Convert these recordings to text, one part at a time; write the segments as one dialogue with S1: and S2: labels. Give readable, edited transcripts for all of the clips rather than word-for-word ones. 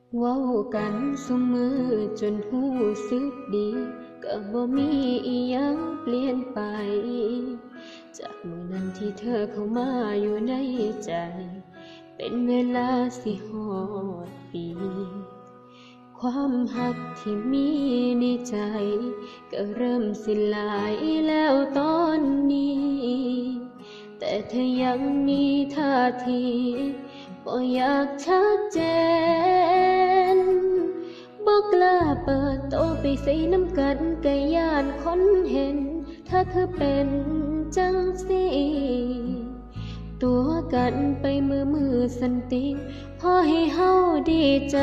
S1: เว้ากันซุมือจนหูสึกดีก็บ่มีอิหยังเปลี่ยนไปจากมื้อนั้นที่เธอเข้ามาอยู่ในใจเป็นเวลาสิฮอดปีความหักที่มีในใจก็เริ่มสิลายแล้วตอนนี้แต่เธอยังมีท่าทีบ่อยากชัดเจนบ่กล้าเปิดโตไปใส่น้ำกันก็ย้านคนเห็นถ้าคือเป็นจังสิตัวกันไปมือสันติพอให้เฮาดีใจ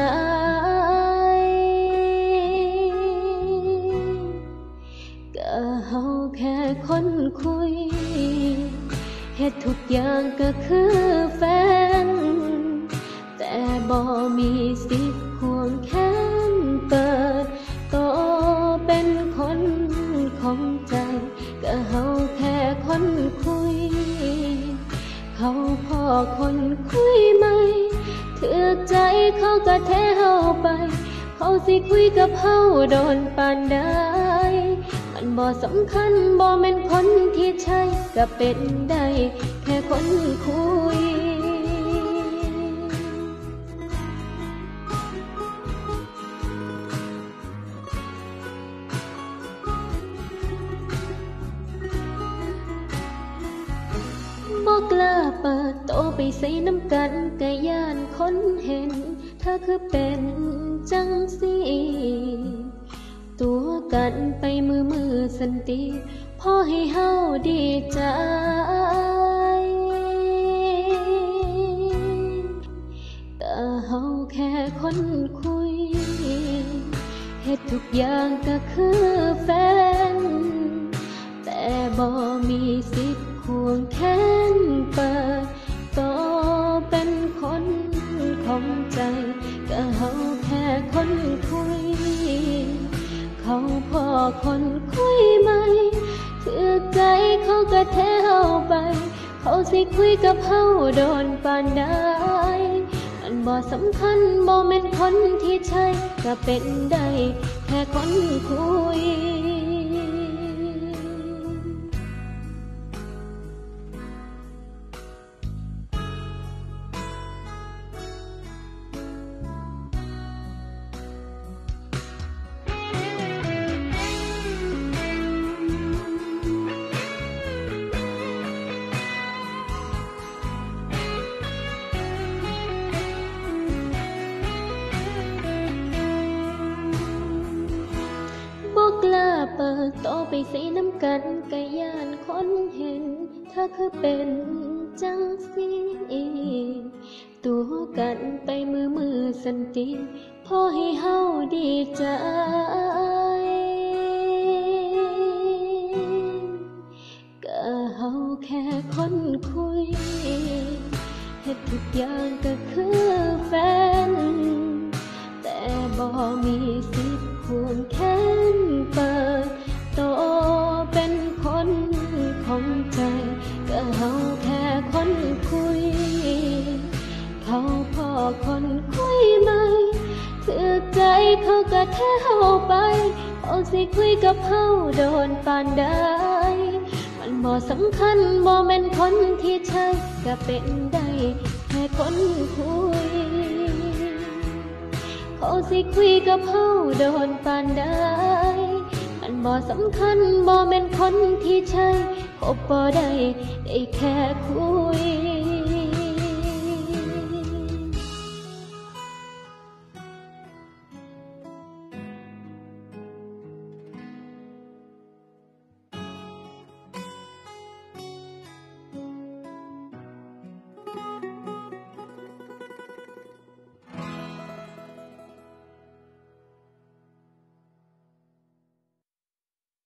S1: ก็เฮาแค่คนคุยเฮ็ดทุกอย่างก็คือแฟนแต่บ่มีสิทธิ์ควงแขนเปิดโตเป็นคนของใจก็เฮาแค่คนคุยเขาพอคนคุยไหมถือใจเขาก็แท้เฮาไปเขาสิคุยกับเฮาโดนปานใดมันบ่สำคัญบ่แม่นคนที่ใช่ก็เป็นได้แค่คนคุยบ่กล้าเปิดโตไปใส่น้ำกันก็ย้านคนเห็นถ้าคือเป็นจังสิตัวกันไปมือสันติพอให้เฮาดีใจก็เฮาแค่คนคุยเฮ็ดทุกอย่างก็คือแฟนแต่บ่มีสิทธิ์ควงแขนเปิดโตเป็นคนของใจก็เฮาแค่คนคุยเขาพอคนคุยไหมถือใจเขาก็แท้เฮาไปเขาสิคุยกับเฮาโดนปานใดมันบ่สำคัญบ่แม่นคนที่ใช่ก็เป็นได้แค่คนคุยบ่กล้าเปิดโตไปใส่น้ำกันก็ย้านคนเห็นถ้าคือเป็นจังสิตัวกันไปมือสันติพอให้เฮาดีใจก็เฮาแค่คนคุยเฮ็ดทุกอย่างก็คือแฟนแต่บ่มีสิทธิ์ควงแขนเปิดโตเป็นคนของใจก็เฮาแค่คนคุยเขาพอคนคุยไหมถือใจเขาก็แท้เฮาไปเขาสิคุยกับเฮาโดนปานใดมันบ่สำคัญบ่แม่นคนที่ใช่ก็เป็นได้แค่คนคุยเขาสิคุยกับเฮาโดนปานใดมันบ่สำคัญบ่แม่นคนที่ใช่คบบ่ได้แค่คุย